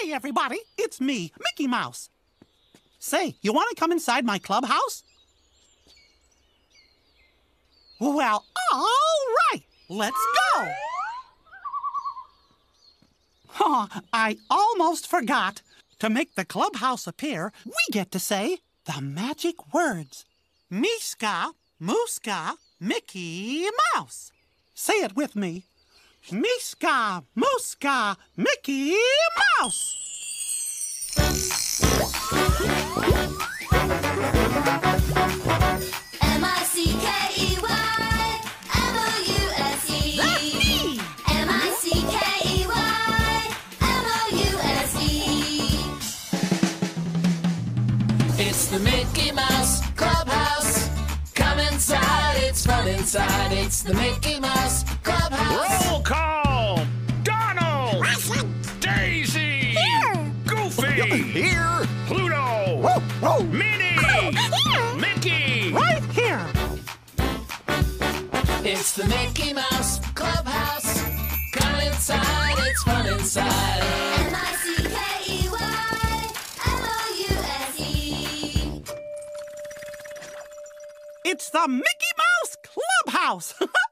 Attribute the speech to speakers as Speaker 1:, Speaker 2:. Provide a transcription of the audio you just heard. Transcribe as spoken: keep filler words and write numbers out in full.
Speaker 1: Hey, everybody, it's me, Mickey Mouse. Say, you want to come inside my clubhouse? Well, all right, let's go. Oh, I almost forgot. To make the clubhouse appear, we get to say the magic words. Miska, Mooska, Mickey Mouse. Say it with me. Miska, Mooska, Mickey Mouse.
Speaker 2: M I C K E Y M O U S E.
Speaker 1: That's me.
Speaker 2: M I C K E Y M O U S E.
Speaker 3: It's the Mickey Mouse Clubhouse. Come inside, it's fun inside. It's the Mickey Mouse Clubhouse.
Speaker 4: Roll call! Donald! Daisy!
Speaker 2: Here!
Speaker 4: Goofy!
Speaker 5: Here!
Speaker 4: Pluto!
Speaker 5: Whoa, whoa.
Speaker 4: Minnie!
Speaker 2: Here!
Speaker 4: Mickey!
Speaker 1: Right here.
Speaker 3: It's the Mickey Mouse Clubhouse. Come inside, it's fun inside.
Speaker 2: M I C K E Y M O U S E.
Speaker 1: It's the Mickey Mouse Clubhouse.